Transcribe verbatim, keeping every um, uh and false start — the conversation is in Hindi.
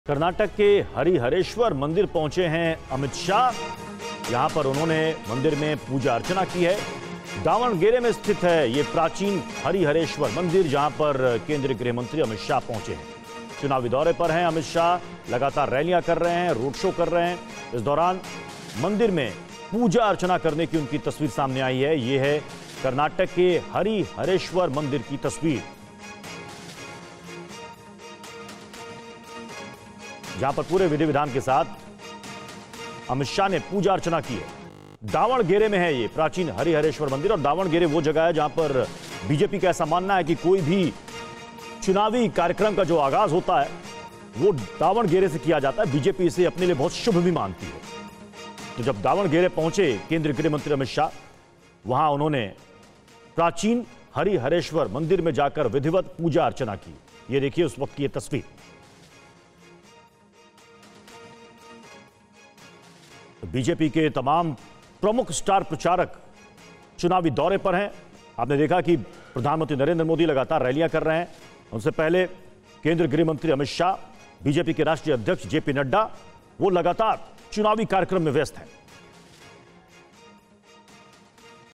कर्नाटक के हरिहरेश्वर मंदिर पहुंचे हैं अमित शाह। यहां पर उन्होंने मंदिर में पूजा अर्चना की है। दावणगेरे में स्थित है ये प्राचीन हरिहरेश्वर मंदिर, जहां पर केंद्रीय गृह मंत्री अमित शाह पहुंचे हैं। चुनावी दौरे पर हैं अमित शाह, लगातार रैलियां कर रहे हैं, रोड शो कर रहे हैं। इस दौरान मंदिर में पूजा अर्चना करने की उनकी तस्वीर सामने आई है। ये है कर्नाटक के हरिहरेश्वर मंदिर की तस्वीर, जहां पर पूरे विधि विधान के साथ अमित शाह ने पूजा अर्चना की है। दावणगेरे में है ये प्राचीन हरिहरेश्वर मंदिर, और दावणगेरे वो जगह है जहां पर बीजेपी का ऐसा मानना है कि कोई भी चुनावी कार्यक्रम का जो आगाज होता है वो दावणगेरे से किया जाता है। बीजेपी इसे अपने लिए बहुत शुभ भी मानती है। तो जब दावणगेरे पहुंचे केंद्रीय गृह मंत्री अमित शाह, वहां उन्होंने प्राचीन हरिहरेश्वर मंदिर में जाकर विधिवत पूजा अर्चना की। ये देखिए उस वक्त की ये तस्वीर। बीजेपी के तमाम प्रमुख स्टार प्रचारक चुनावी दौरे पर हैं। आपने देखा कि प्रधानमंत्री नरेंद्र मोदी लगातार रैलियां कर रहे हैं। उनसे पहले केंद्रीय गृह मंत्री अमित शाह, बीजेपी के राष्ट्रीय अध्यक्ष जेपी नड्डा, वो लगातार चुनावी कार्यक्रम में व्यस्त हैं।